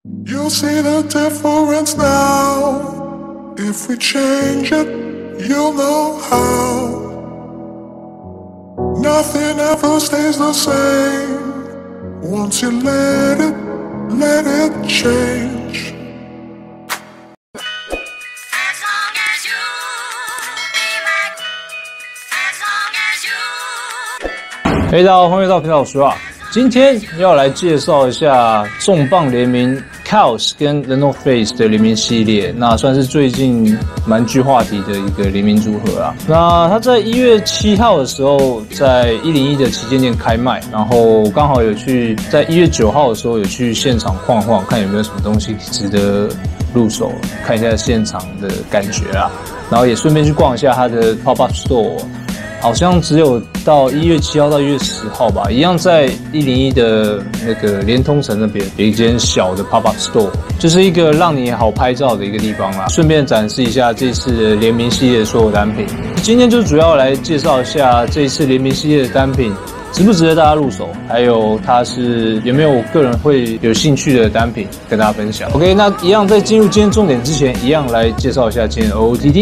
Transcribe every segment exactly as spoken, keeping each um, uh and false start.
You'll see the difference now. If we change it, you'll know how. Nothing ever stays the same. Once you let it, let it change. As long as you be right, as long as you. 嘿，大家好，欢迎来到频道老师啊。今天要来介绍一下重磅联名 Kaws 跟 The North Face 的联名系列，那算是最近蛮具话题的一个联名组合啊。那它在一月七号的时候，在一零一的旗舰店开卖，然后刚好有去在一月九号的时候有去现场晃晃，看有没有什么东西值得入手，看一下现场的感觉啊。然后也顺便去逛一下它的 Pop-up Store。好像只有到一月七号到一月十号吧，一样在一零一的那个联通城那边有一间小的 pop-up store， 就是一个让你好拍照的一个地方啦。顺便展示一下这次的联名系列的所有单品。今天就主要来介绍一下这一次联名系列的单品值不值得大家入手，还有它是有没有我个人会有兴趣的单品跟大家分享。OK， 那一样在进入今天重点之前，一样来介绍一下今天的 O O T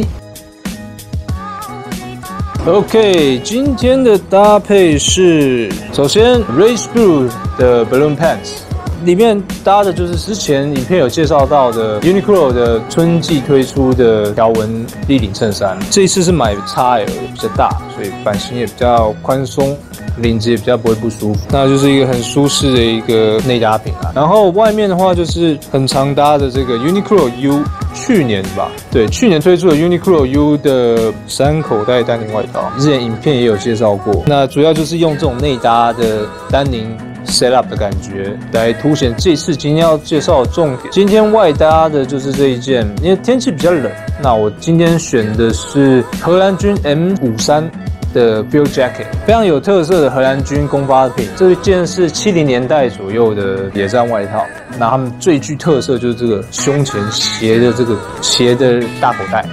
D。OK， 今天的搭配是，首先 Race Blue 的 Balloon Pants， 里面搭的就是之前影片有介绍到的 Uniqlo 的春季推出的条纹立领衬衫，这一次是买 X L 比较大，所以版型也比较宽松，领子也比较不会不舒服，那就是一个很舒适的一个内搭品啊。然后外面的话就是很常搭的这个 Uniqlo U。去年吧，对，去年推出的 Uniqlo U 的三口袋丹宁外套，之前影片也有介绍过。那主要就是用这种内搭的丹宁 set up 的感觉，来凸显这次今天要介绍的重点。今天外搭的就是这一件，因为天气比较冷，那我今天选的是荷兰军 M 五十三。的 Field Jacket， 非常有特色的荷兰军公发品。这件是七零年代左右的野战外套，那他们最具特色就是这个胸前斜的这个斜的大口袋，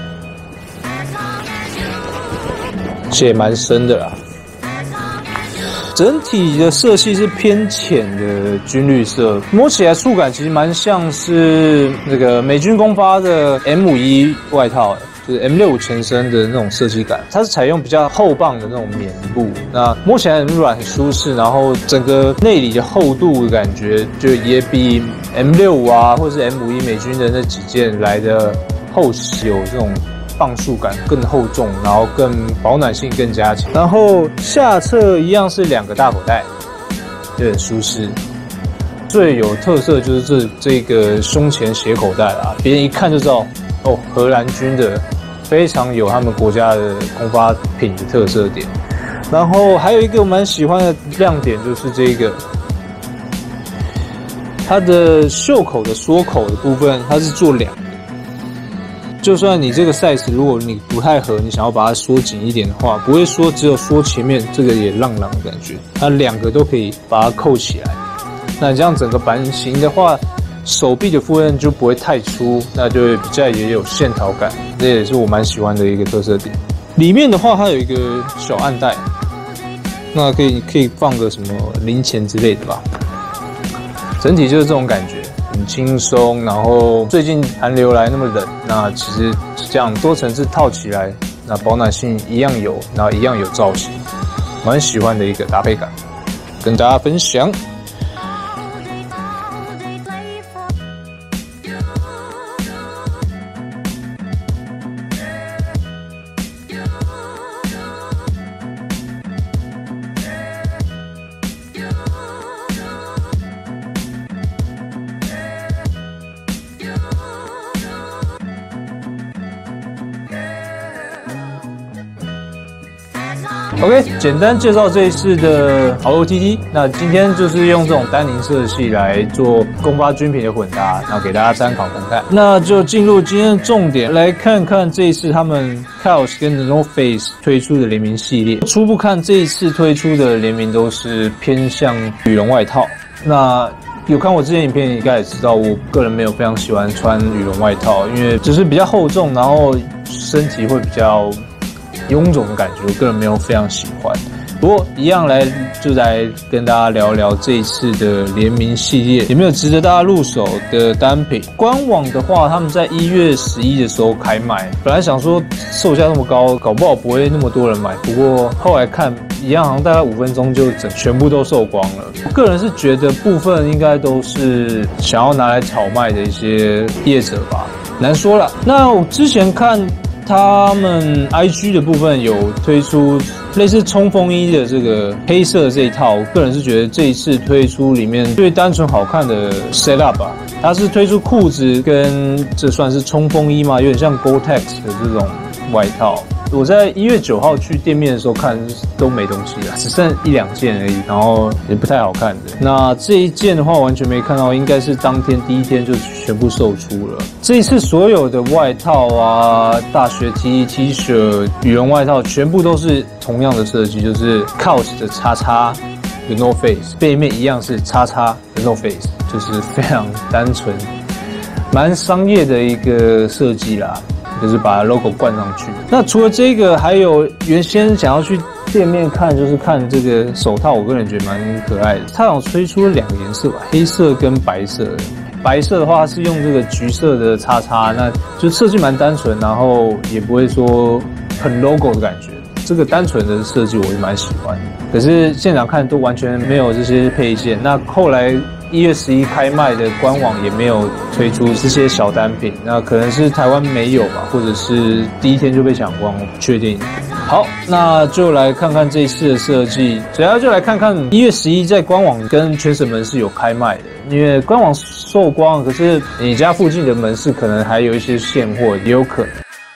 这也蛮深的啦。整体的色系是偏浅的军绿色，摸起来触感其实蛮像是那个美军公发的 M 五十一外套。就是 M 六十五 前身的那种设计感，它是采用比较厚磅的那种棉布，那摸起来很软很舒适，然后整个内里的厚度的感觉就也比 M 六十五 啊，或是 M 五十一 美军的那几件来的厚实，有这种磅数感更厚重，然后更保暖性更加强。然后下侧一样是两个大口袋，就很舒适。最有特色就是这这个胸前斜口袋啦，别人一看就知道哦，荷兰军的。非常有他们国家的公发品的特色点，然后还有一个我蛮喜欢的亮点就是这个，它的袖口的缩口的部分，它是做两个，就算你这个 size 如果你不太合，你想要把它缩紧一点的话，不会说只有缩前面这个也浪浪的感觉，它两个都可以把它扣起来。那这样整个版型的话，手臂的部分就不会太粗，那就会比较也有线条感，这也是我蛮喜欢的一个特色点。里面的话，它有一个小暗袋，那可以可以放个什么零钱之类的吧。整体就是这种感觉，很轻松。然后最近寒流来那么冷，那其实这样多层次套起来，那保暖性一样有，然后一样有造型，蛮喜欢的一个搭配感，跟大家分享。OK， 简单介绍这一次的 O O T D。那今天就是用这种丹宁色系来做公发军品的混搭，然后给大家参考看看。那就进入今天的重点，来看看这一次他们 Kaws 跟 The North Face 推出的联名系列。初步看这一次推出的联名都是偏向羽绒外套。那有看我之前影片，应该也知道，我个人没有非常喜欢穿羽绒外套，因为只是比较厚重，然后身体会比较臃肿的感觉，我个人没有非常喜欢。 不过一样来就来跟大家聊聊这一次的联名系列有没有值得大家入手的单品。官网的话，他们在一月十一的时候开卖，本来想说售价那么高，搞不好不会那么多人买，不过后来看一样，好像大概五分钟就整全部都售光了。我个人是觉得部分应该都是想要拿来炒卖的一些业者吧，难说了。那我之前看他们 I G 的部分有推出类似冲锋衣的这个黑色这一套，我个人是觉得这一次推出里面最单纯好看的 setup 吧。它是推出裤子跟这算是冲锋衣吗？有点像 Gore-Tex 的这种外套。我在一月九号去店面的时候看都没东西了，只剩一两件而已，然后也不太好看的。那这一件的话完全没看到，应该是当天第一天就全部售出了。这一次所有的外套啊、大学 T、T 恤、羽绒外套全部都是同样的设计，就是 Couch 的叉叉的 No Face， 背面一样是叉叉的 No Face， 就是非常单纯、蛮商业的一个设计啦。就是把 logo 灌上去。那除了这个，还有原先想要去店面看，就是看这个手套，我个人觉得蛮可爱的。它好像推出了两个颜色吧，黑色跟白色的。白色的话是用这个橘色的叉叉，那就设计蛮单纯，然后也不会说很 logo 的感觉。这个单纯的设计我是蛮喜欢的。可是现场看都完全没有这些配件。那后来一月十一开卖的官网也没有推出这些小单品，那可能是台湾没有吧，或者是第一天就被抢光，我不确定。好，那就来看看这一次的设计，主要就来看看一月十一在官网跟全省门市有开卖的，因为官网售光，可是你家附近的门市可能还有一些现货，也有可能。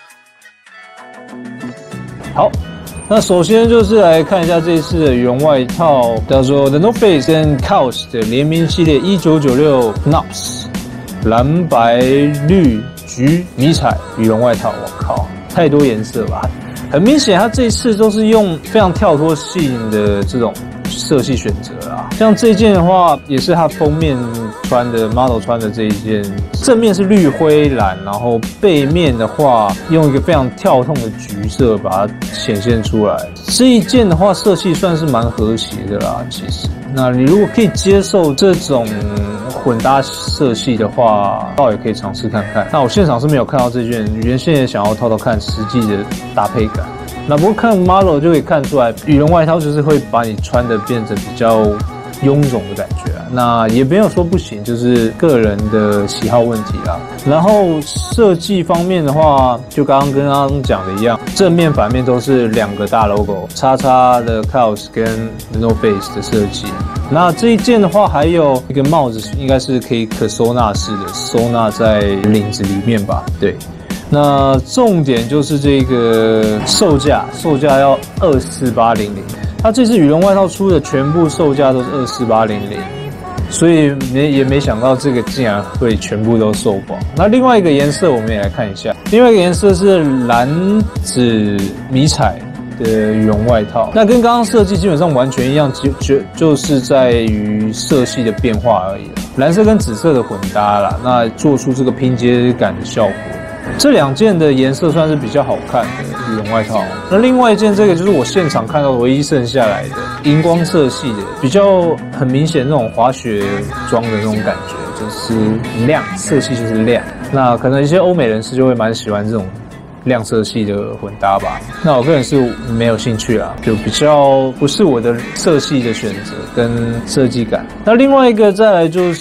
好。那首先就是来看一下这一次的羽绒外套，叫做 The North Face 跟 Couch 的联名系列一九九六 N O P S 蓝白绿橘迷彩羽绒外套，我靠，太多颜色吧！很明显，它这一次都是用非常跳脱性的这种色系选择啦。像这一件的话，也是它封面穿的 model 穿的这一件，正面是绿灰蓝，然后背面的话用一个非常跳痛的橘色把它显现出来。这一件的话，色系算是蛮和谐的啦，其实。那你如果可以接受这种混搭色系的话，倒也可以尝试看看。那我现场是没有看到这件，原先也想要套套看实际的搭配感。那不过看 model 就可以看出来，羽绒外套就是会把你穿的变成比较臃肿的感觉啊。那也没有说不行，就是个人的喜好问题啦。然后设计方面的话，就刚刚跟刚刚讲的一样，正面反面都是两个大 logo， 叉叉的 Couch 跟 No Face 的设计。那这一件的话，还有一个帽子，应该是可以可收纳式的，收纳在领子里面吧？对。那重点就是这个售价，售价要二四八零零。它这次羽绒外套出的全部售价都是二四八零零，所以没也没想到这个竟然会全部都售光。那另外一个颜色我们也来看一下，另外一个颜色是蓝紫迷彩的羽绒外套，那跟刚刚设计基本上完全一样，就就就是在于色系的变化而已，蓝色跟紫色的混搭啦，那做出这个拼接感的效果。这两件的颜色算是比较好看的羽绒外套。那另外一件，这个就是我现场看到唯一剩下来的荧光色系的，比较很明显那种滑雪装的那种感觉，就是亮，色系就是亮。那可能一些欧美人士就会蛮喜欢这种亮色系的混搭吧。那我个人是没有兴趣啦，就比较不是我的色系的选择跟设计感。那另外一个再来就是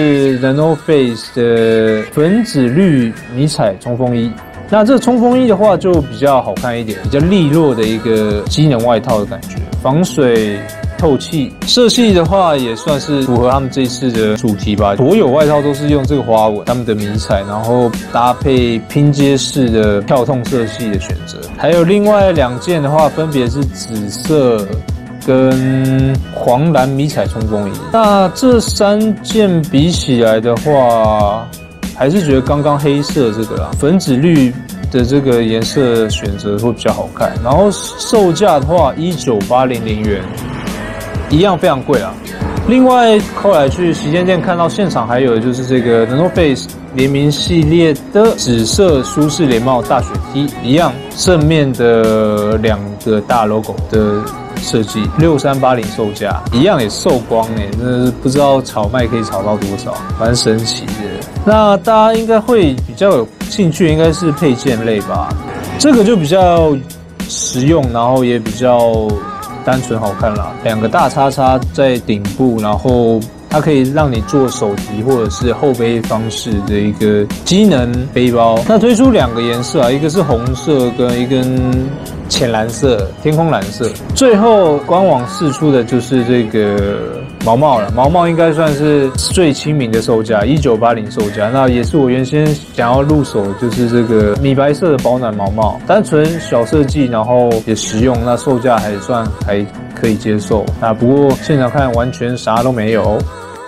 The North Face 的粉紫绿迷彩冲锋衣。那这个冲锋衣的话就比较好看一点，比较利落的一个机能外套的感觉，防水透气，色系的话也算是符合他们这一次的主题吧。所有外套都是用这个花纹，他们的迷彩，然后搭配拼接式的跳痛色系的选择。还有另外两件的话，分别是紫色跟黄蓝迷彩冲锋衣。那这三件比起来的话，还是觉得刚刚黑色这个啦，粉紫绿的这个颜色选择会比较好看。然后售价的话，一九八零零元。一样非常贵啊。另外，后来去旗舰店看到现场还有就是这个 The North Face 联名系列的紫色舒适连帽大雪 T， 一样正面的两个大 logo 的设计，六三八零售价，一样也售光哎，真的是不知道炒卖可以炒到多少，蛮神奇的。那大家应该会比较有兴趣，应该是配件类吧，这个就比较实用，然后也比较单纯好看啦。两个大叉叉在顶部，然后它可以让你做手提或者是后背方式的一个机能背包。那推出两个颜色啊，一个是红色跟一根浅蓝色、天空蓝色。最后官网释出的就是这个毛毛了，毛毛应该算是最亲民的售价，一九八零售价。那也是我原先想要入手，就是这个米白色的保暖毛毛，单纯小设计，然后也实用，那售价还算还可以接受。那不过现场看完全啥都没有。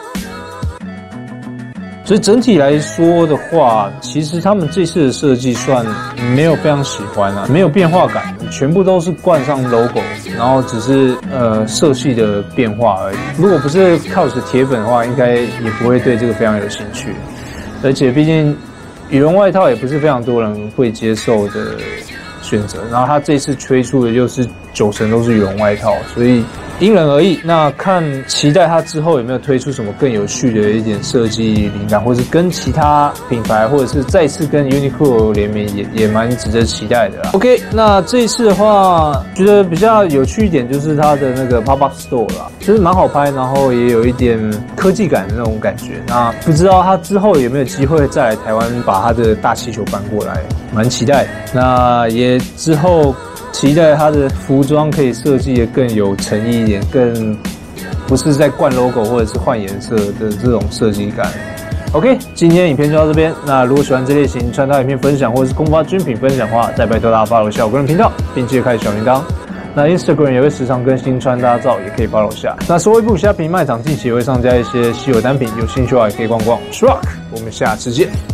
所以整体来说的话，其实他们这次的设计算没有非常喜欢啊，没有变化感，全部都是冠上 logo， 然后只是呃色系的变化而已。如果不是 Couch 的铁粉的话，应该也不会对这个非常有兴趣。而且毕竟羽绒外套也不是非常多人会接受的选择，然后他这次推出的就是九成都是羽绒外套，所以因人而异。那看期待它之后有没有推出什么更有趣的一点设计灵感，或是跟其他品牌，或者是再次跟 Uniqlo 联名，也也蛮值得期待的啦。OK， 那这一次的话，觉得比较有趣一点就是它的那个 Pop-up Store 啦，就是蛮好拍，然后也有一点科技感的那种感觉。那不知道它之后有没有机会再来台湾把它的大气球搬过来，蛮期待的。那也之后期待它的服装可以设计的更有诚意一点，更不是在灌 logo 或者是换颜色的这种设计感。OK， 今天影片就到这边。那如果喜欢这类型穿搭影片分享或者是公发军品分享的话，再拜托大家 follow 一下我个人频道，并记得开启小铃铛。那 Instagram 也会时常更新穿搭照，也可以 follow 下。那收尾部虾皮卖场近期也会上架一些稀有单品，有兴趣的话也可以逛逛。Shrock， 我们下次见。